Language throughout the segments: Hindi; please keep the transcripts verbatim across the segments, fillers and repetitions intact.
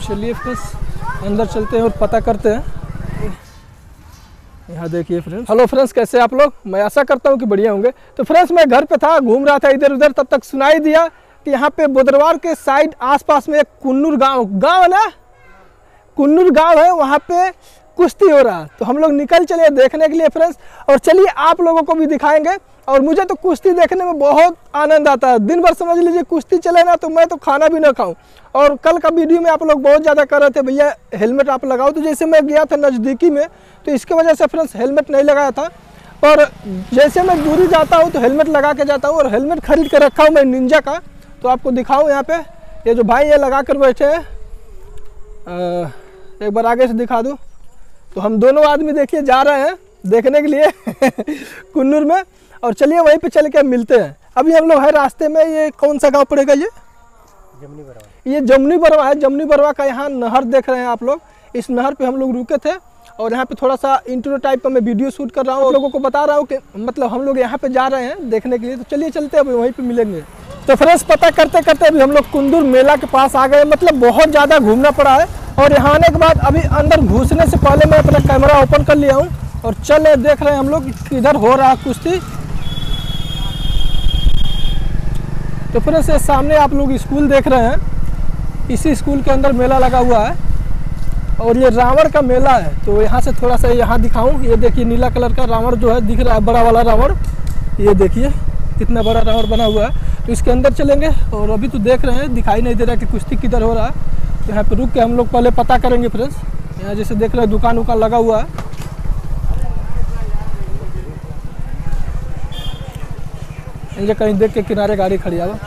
चलिए फ्रेंड्स अंदर चलते हैं और पता करते हैं। यहाँ देखिए फ्रेंड्स। हेलो फ्रेंड्स, कैसे आप लोग? मैं आशा करता हूँ कि बढ़िया होंगे। तो फ्रेंड्स मैं घर पे था, घूम रहा था इधर उधर, तब तक सुनाई दिया कि यहाँ पे बोदरवार के साइड आसपास में एक कुन्नूर गांव गांव है ना, कुन्नूर गांव है, वहाँ पे कुश्ती हो रहा है। तो हम लोग निकल चले देखने के लिए फ्रेंड्स, और चलिए आप लोगों को भी दिखाएंगे। और मुझे तो कुश्ती देखने में बहुत आनंद आता है। दिन भर समझ लीजिए कुश्ती चले ना तो मैं तो खाना भी ना खाऊं। और कल का वीडियो में आप लोग बहुत ज़्यादा कर रहे थे भैया हेलमेट आप लगाओ, तो जैसे मैं गया था नज़दीकी में तो इसके वजह से फ्रेंड्स हेलमेट नहीं लगाया था। और जैसे मैं दूरी जाता हूँ तो हेलमेट लगा के जाता हूँ, और हेलमेट खरीद के रखा हूँ मैं निंजा का। तो आपको दिखाऊँ यहाँ पे, ये जो भाई ये लगा कर बैठे हैं, एक बार आगे से दिखा दूँ। तो हम दोनों आदमी देखिए जा रहे हैं देखने के लिए कुन्नूर में। और चलिए वहीं पे चल के हम मिलते हैं। अभी हम लोग है रास्ते में। ये कौन सा गांव पड़ेगा? ये जमनी बरवा। ये जमनी बरवा है। जमनी बरवा का यहाँ नहर देख रहे हैं आप लोग। इस नहर पे हम लोग रुके थे, और यहाँ पे थोड़ा सा इंट्रो टाइप का मैं वीडियो शूट कर रहा हूँ। आप लोगों को बता रहा हूँ कि मतलब हम लोग यहाँ पे जा रहे हैं देखने के लिए। तो चलिए चलते हैं, अभी वहीं पे मिलेंगे। तो फ्रेंड्स पता करते करते अभी हम लोग कुंदूर मेला के पास आ गए। मतलब बहुत ज़्यादा घूमना पड़ा है। और यहाँ आने के बाद अभी अंदर घुसने से पहले मैं अपना कैमरा ओपन कर लिया हूँ, और चल देख रहे हैं हम लोग किधर हो रहा है कुश्ती। तो फिर से सामने आप लोग स्कूल देख रहे हैं। इसी स्कूल के अंदर मेला लगा हुआ है, और ये रावण का मेला है। तो यहाँ से थोड़ा सा यहाँ दिखाऊं। ये देखिए नीला कलर का रावण जो है दिख रहा है, बड़ा वाला रावण। ये देखिए कितना बड़ा रावण बना हुआ है। तो इसके अंदर चलेंगे, और अभी तो देख रहे हैं दिखाई नहीं दे रहा कि कुश्ती किधर हो रहा है। तो यहाँ पे रुक के हम लोग पहले पता करेंगे फ्रेंड्स। यहाँ जैसे देख रहे हैं दुकान उकान लगा हुआ है। ये कहीं देख के किनारे गाड़ी खड़ी है।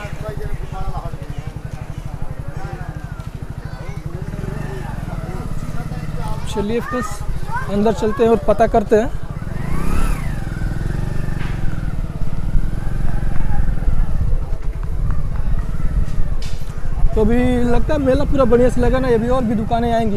चलिए फ्रेंड्स अंदर चलते हैं और पता करते हैं। तो अभी लगता है मेला पूरा बढ़िया से लगा ना। अभी और भी दुकानें आएंगी।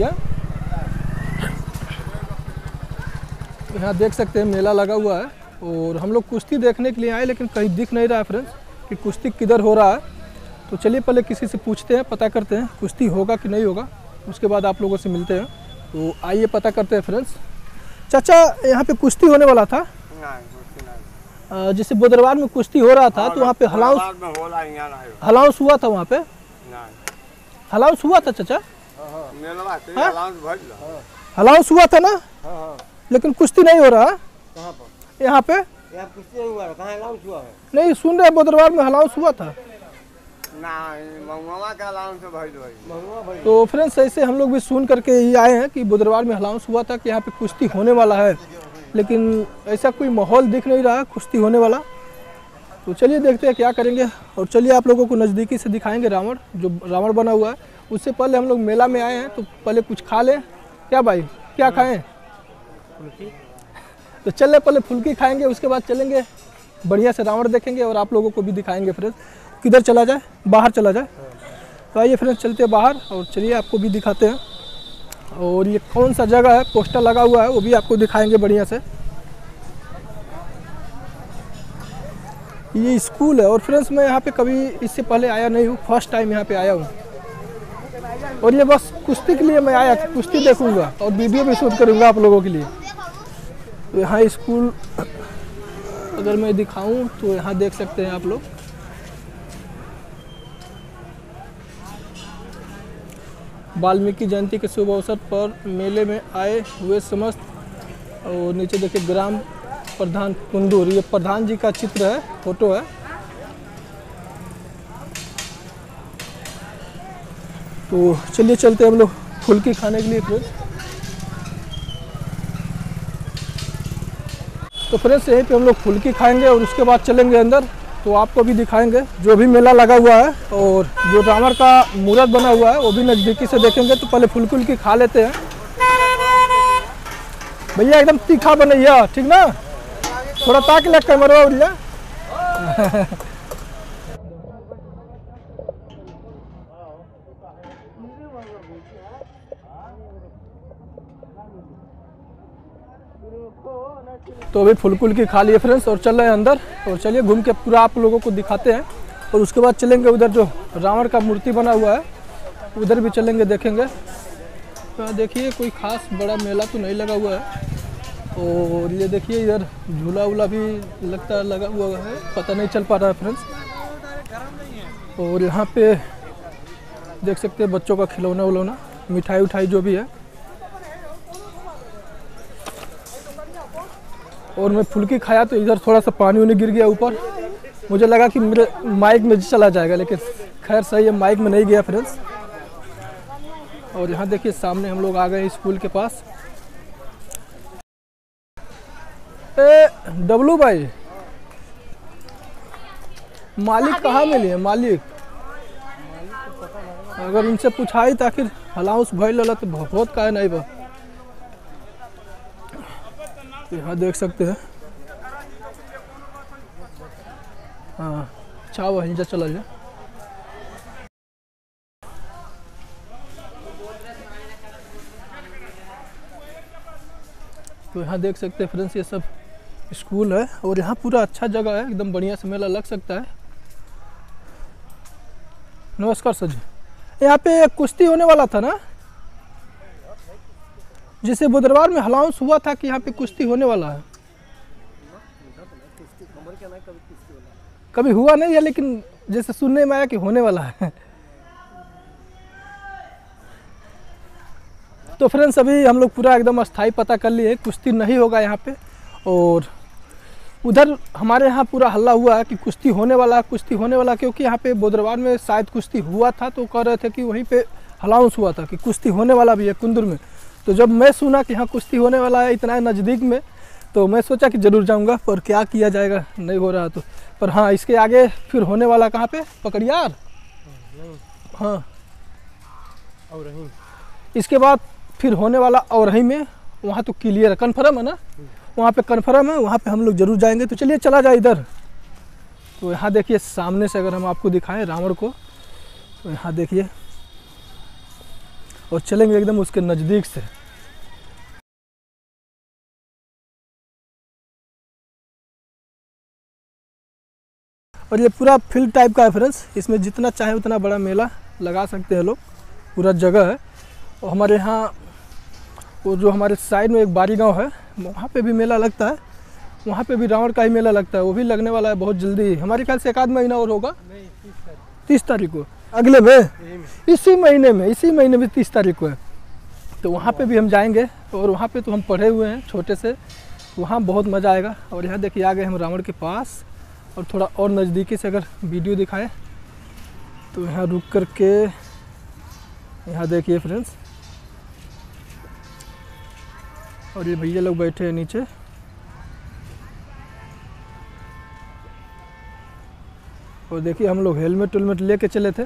यहाँ देख सकते हैं मेला लगा हुआ है, और हम लोग कुश्ती देखने के लिए आए, लेकिन कहीं दिख नहीं रहा है फ्रेंड्स कि कुश्ती किधर हो रहा है। तो चलिए पहले किसी से पूछते हैं, पता करते हैं कुश्ती होगा कि नहीं होगा, उसके बाद आप लोगों से मिलते हैं। तो आइए पता करते हैं फ्रेंड्स। चाचा यहाँ पे कुश्ती होने वाला था? नहीं, जैसे बोदरवार में कुश्ती हो रहा था तो वहाँ पे हलाउस हलाउस हुआ था? वहाँ पे हलाउस हुआ था चाचा? हलाउस हुआ था ना, लेकिन कुश्ती नहीं हो रहा यहाँ पे। यहाँ कुश्ती नहीं हुआ, कहाँ अलाउंस हुआ है? नहीं, सुन रहे बोदरवार में अलाउंस हुआ था। तो फ्रेंड्स ऐसे हम लोग भी सुन करके ही आए हैं कि बोदरवार में अलाउंस हुआ था कि यहाँ पे कुश्ती होने वाला है, लेकिन ऐसा कोई माहौल दिख नहीं रहा कुश्ती होने वाला। तो चलिए देखते हैं क्या करेंगे। और चलिए आप लोगों को नज़दीकी से दिखाएंगे रावण, जो रावण बना हुआ है। उससे पहले हम लोग मेला में आए हैं, तो पहले कुछ खा लें। क्या भाई, क्या खाएँ? तो चले पहले फुल्की खाएंगे, उसके बाद चलेंगे बढ़िया से रावण देखेंगे, और आप लोगों को भी दिखाएंगे फ्रेंड्स। किधर चला जाए? बाहर चला जाए। तो आइए फ्रेंड्स चलते हैं बाहर, और चलिए आपको भी दिखाते हैं। और ये कौन सा जगह है, पोस्टर लगा हुआ है, वो भी आपको दिखाएंगे बढ़िया से। ये स्कूल है, और फ्रेंड्स मैं यहाँ पे कभी इससे पहले आया नहीं हूँ, फर्स्ट टाइम यहाँ पे आया हूँ। और ये बस कुश्ती के लिए मैं आया, कुश्ती देखूँगा और वीडियो भी शूट करूँगा आप लोगों के लिए। तो यहाँ स्कूल अगर मैं दिखाऊं तो यहाँ देख सकते हैं आप लोग। वाल्मीकि जयंती के शुभ अवसर पर मेले में आए हुए समस्त, और नीचे देखिए ग्राम प्रधान कुंदूर, ये प्रधान जी का चित्र है, फोटो है। तो चलिए चलते हैं हम लोग फुल्की खाने के लिए फ्रेंड्स। तो फ्रेंड्स यहीं पे हम लोग फुल्की खाएंगे, और उसके बाद चलेंगे अंदर। तो आपको भी दिखाएंगे जो भी मेला लगा हुआ है, और जो रावण का मूर्त बना हुआ है वो भी नज़दीकी से देखेंगे। तो पहले फुल्की उल्की खा लेते हैं। भैया एकदम तीखा बनैया, ठीक ना? थोड़ा ताक लग कैमरा भैया। तो अभी फुल्कुल की खा लिए फ्रेंड्स, और चल रहे हैं अंदर। और चलिए घूम के पूरा आप लोगों को दिखाते हैं, और उसके बाद चलेंगे उधर जो रावण का मूर्ति बना हुआ है उधर भी चलेंगे, देखेंगे। यहाँ देखिए कोई खास बड़ा मेला तो नहीं लगा हुआ है। और ये देखिए इधर झूला वूला भी लगता है लगा हुआ है, पता नहीं चल पा रहा है फ्रेंड्स। और यहाँ पे देख सकते हैं बच्चों का खिलौना उलौना, मिठाई उठाई जो भी है। और मैं फुल्की खाया तो इधर थोड़ा सा पानी उनी गिर गया ऊपर, मुझे लगा कि मेरे माइक में चला जाएगा, लेकिन खैर सही है माइक में नहीं गया फ्रेंड्स। और यहाँ देखिए सामने हम लोग आ गए स्कूल के पास। ए डब्लू भाई, मालिक कहाँ मिली है? मालिक अगर इनसे पूछाई तो आखिर अलाउंस भइल लला तो बहुत का नहीं बा। यहाँ देख सकते हैं। हाँ अच्छा वहीं जा चला जाए। तो यहाँ देख सकते हैं फ्रेंड्स ये सब स्कूल है और यहाँ पूरा अच्छा जगह है, एकदम बढ़िया से मेला लग सकता है। नमस्कार सर जी, यहाँ पे कुश्ती होने वाला था ना, जिसे बुधवार में अनाउंस हुआ था कि यहाँ पे कुश्ती होने वाला है। कभी हुआ नहीं है, लेकिन जैसे सुनने में आया कि होने वाला है। तो फ्रेंड्स अभी हम लोग पूरा एकदम अस्थाई पता कर लिए, कुश्ती नहीं होगा यहाँ पे। और उधर हमारे यहाँ पूरा हल्ला हुआ है कि कुश्ती होने वाला कुश्ती होने वाला क्योंकि यहाँ पे बुधवार में शायद कुश्ती हुआ था, तो कह रहे थे कि वहीं पे अनाउंस हुआ था कि कुश्ती होने वाला भी है कुंदुर में। तो जब मैं सुना कि हाँ कुश्ती होने वाला है इतना नज़दीक में, तो मैं सोचा कि ज़रूर जाऊंगा, पर क्या किया जाएगा, नहीं हो रहा तो। पर हाँ इसके आगे फिर होने वाला कहाँ पे, पकड़ियार। हाँ और रही इसके बाद फिर होने वाला और रही में, वहाँ तो क्लियर है, कन्फर्म है ना, वहाँ पे कन्फर्म है, वहाँ पे हम लोग जरूर जाएंगे। तो चलिए चला जाए इधर। तो यहाँ देखिए सामने से अगर हम आपको दिखाएं रावण को, तो यहाँ देखिए और चलेंगे एकदम उसके नज़दीक से। और ये पूरा फील्ड टाइप का है फ्रेंड्स, इसमें जितना चाहे उतना बड़ा मेला लगा सकते हैं लोग, पूरा जगह है। और हमारे यहाँ वो जो हमारे साइड में एक बारी गांव है, वहाँ पे भी मेला लगता है, वहाँ पे भी रावण का ही मेला लगता है, वो भी लगने वाला है बहुत जल्दी, हमारे ख्याल से एक आध महीना और होगा। तीस तारीख को अगले में, इसी महीने में इसी महीने में तीस तारीख को है। तो वहाँ पे भी हम जाएंगे और वहाँ पे तो हम पढ़े हुए हैं छोटे से, वहाँ बहुत मज़ा आएगा। और यहाँ देखिए आ गए हम रावण के पास, और थोड़ा और नज़दीकी से अगर वीडियो दिखाएं तो यहाँ रुक कर के यहाँ देखिए फ्रेंड्स, और ये भैया लोग बैठे हैं नीचे। और देखिए हम लोग हेलमेट वेलमेट लेके चले थे,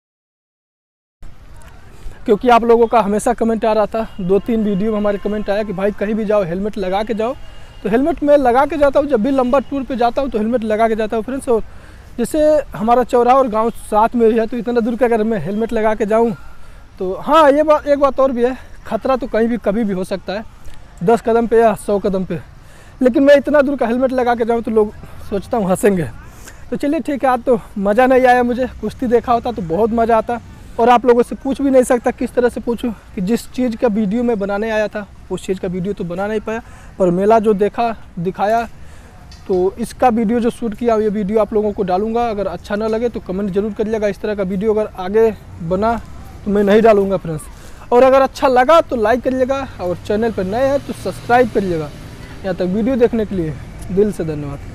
क्योंकि आप लोगों का हमेशा कमेंट आ रहा था, दो तीन वीडियो में हमारे कमेंट आया कि भाई कहीं भी जाओ हेलमेट लगा के जाओ। तो हेलमेट मैं लगा के जाता हूँ, जब भी लंबा टूर पे जाता हूँ तो हेलमेट लगा के जाता हूँ फ्रेंड्स। और जैसे हमारा चौराहा और गांव साथ में ही है, तो इतना दूर का अगर मैं हेलमेट लगा के जाऊँ तो हाँ ये बात एक बात और भी है, खतरा तो कहीं भी कभी भी हो सकता है, दस कदम पे या सौ कदम पे। लेकिन मैं इतना दूर का हेलमेट लगा के जाऊँ तो लोग सोचता हूँ हंसेंगे। तो चलिए ठीक है, आज तो मज़ा नहीं आया मुझे, कुश्ती देखा होता तो बहुत मज़ा आता। और आप लोगों से पूछ भी नहीं सकता किस तरह से पूछूं कि जिस चीज़ का वीडियो मैं बनाने आया था उस चीज़ का वीडियो तो बना नहीं पाया, पर मेला जो देखा दिखाया, तो इसका वीडियो जो शूट किया ये वीडियो आप लोगों को डालूंगा। अगर अच्छा ना लगे तो कमेंट जरूर करिएगा, इस तरह का वीडियो अगर आगे बना तो मैं नहीं डालूंगा फ्रेंड्स। और अगर अच्छा लगा तो लाइक करिएगा, और चैनल पर नए हैं तो सब्सक्राइब करिएगा। यहाँ तक वीडियो देखने के लिए दिल से धन्यवाद।